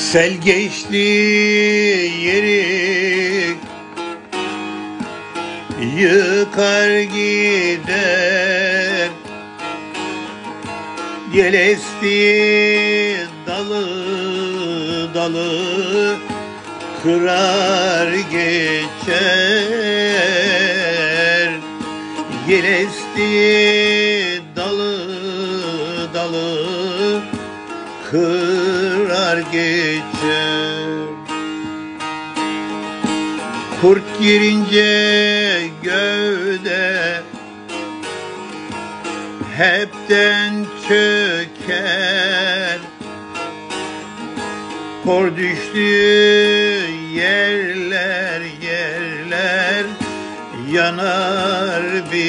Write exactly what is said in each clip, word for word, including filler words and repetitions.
Sel geçti yeri, yıkar gider. Yel esti dalı dalı, kırar geçer. Yel esti dalı dalı, kırar geçer. Kurt girince gövde hepten çöker. Kor düştü yerler yerler, yanar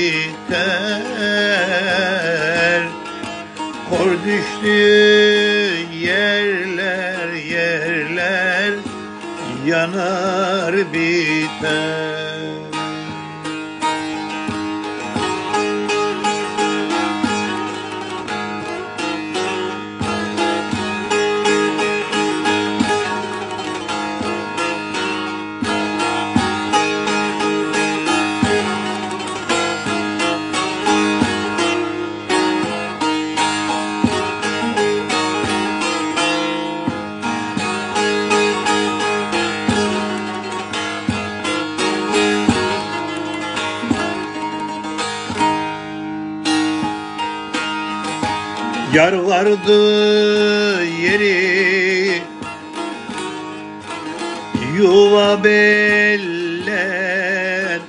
biter. Kor düştü yerler yerler, yanar biter. Yar vardı yeri, yuva beller.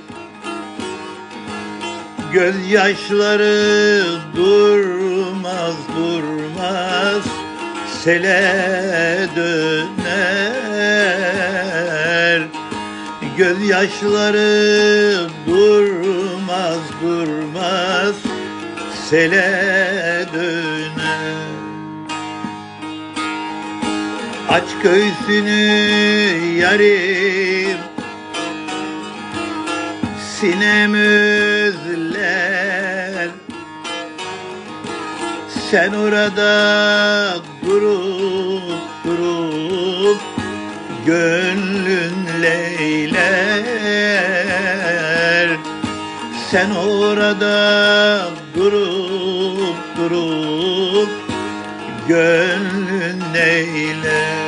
Gözyaşları durmaz durmaz, sele döner. Gözyaşları durmaz durmaz, sele döner. Aç göğsünü yarim, sinem özler. Sen orada durup durup, gönlün leyler. Sen orada durup durup, gönlün neyler.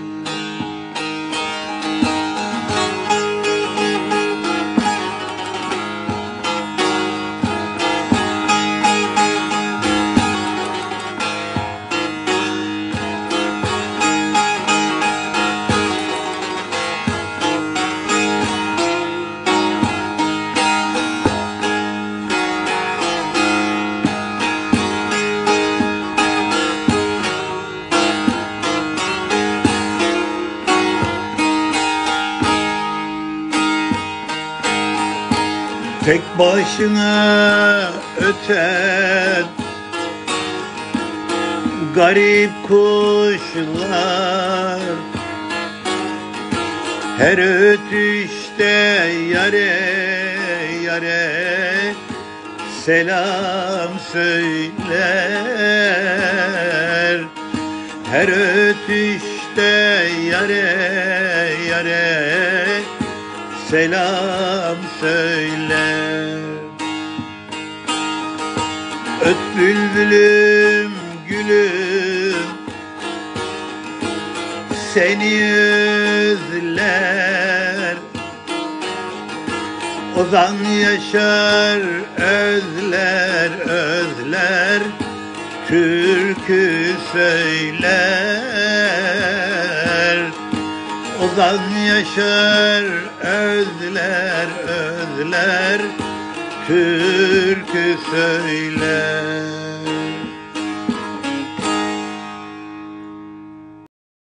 Tek başına öten garip kuşlar, her ötüşte yare yare selam söyler. Her ötüşte yare yare selam söyler. Öt bülbülüm gülüm, seni özler. Ozan Yaşar özler özler, türkü söyler. Ozan Yaşar özler özler, türkü söyler.